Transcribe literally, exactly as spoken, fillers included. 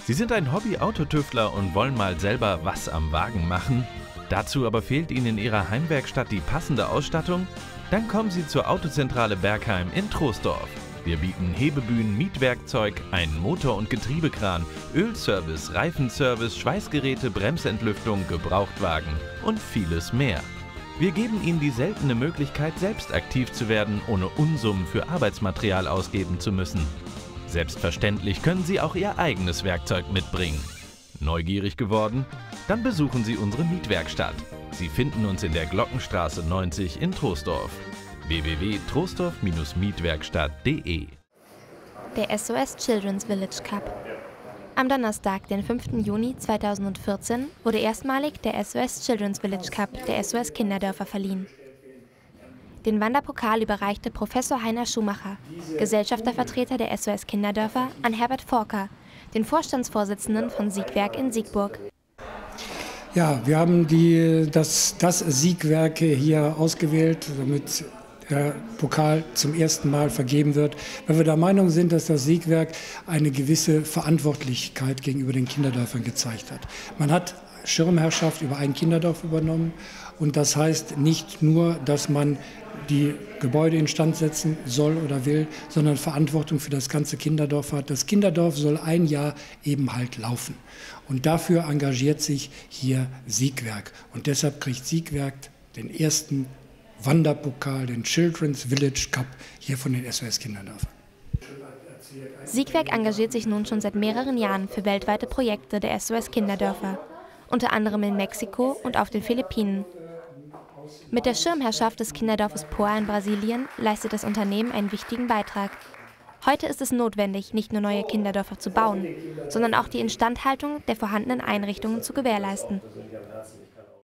Sie sind ein Hobby-Autotüftler und wollen mal selber was am Wagen machen? Dazu aber fehlt Ihnen in Ihrer Heimwerkstatt die passende Ausstattung? Dann kommen Sie zur Autozentrale Bergheim in Troisdorf. Wir bieten Hebebühnen, Mietwerkzeug, einen Motor- und Getriebekran, Ölservice, Reifenservice, Schweißgeräte, Bremsentlüftung, Gebrauchtwagen und vieles mehr. Wir geben Ihnen die seltene Möglichkeit, selbst aktiv zu werden, ohne Unsummen für Arbeitsmaterial ausgeben zu müssen. Selbstverständlich können Sie auch Ihr eigenes Werkzeug mitbringen. Neugierig geworden? Dann besuchen Sie unsere Mietwerkstatt. Sie finden uns in der Glockenstraße neunzig in Troisdorf. w w w punkt troisdorf Bindestrich mietwerkstatt punkt de Der S O S Children's Village Cup. Am Donnerstag, den fünften Juni zweitausendvierzehn, wurde erstmalig der S O S Children's Village Cup der S O S Kinderdörfer verliehen. Den Wanderpokal überreichte Professor Heiner Schumacher, Gesellschaftervertreter der S O S Kinderdörfer, an Herbert Forker, den Vorstandsvorsitzenden von Siegwerk in Siegburg. Ja, wir haben die, das, das Siegwerk hier ausgewählt, damit der Pokal zum ersten Mal vergeben wird, weil wir der Meinung sind, dass das Siegwerk eine gewisse Verantwortlichkeit gegenüber den Kinderdörfern gezeigt hat. Man hat Schirmherrschaft über ein Kinderdorf übernommen und das heißt nicht nur, dass man die Gebäude instand setzen soll oder will, sondern Verantwortung für das ganze Kinderdorf hat. Das Kinderdorf soll ein Jahr eben halt laufen. Und dafür engagiert sich hier Siegwerk. Und deshalb kriegt Siegwerk den ersten Wanderpokal, den Children's Village Cup, hier von den S O S Kinderdörfern. Siegwerk engagiert sich nun schon seit mehreren Jahren für weltweite Projekte der S O S Kinderdörfer, unter anderem in Mexiko und auf den Philippinen. Mit der Schirmherrschaft des Kinderdorfes Poa in Brasilien leistet das Unternehmen einen wichtigen Beitrag. Heute ist es notwendig, nicht nur neue Kinderdörfer zu bauen, sondern auch die Instandhaltung der vorhandenen Einrichtungen zu gewährleisten.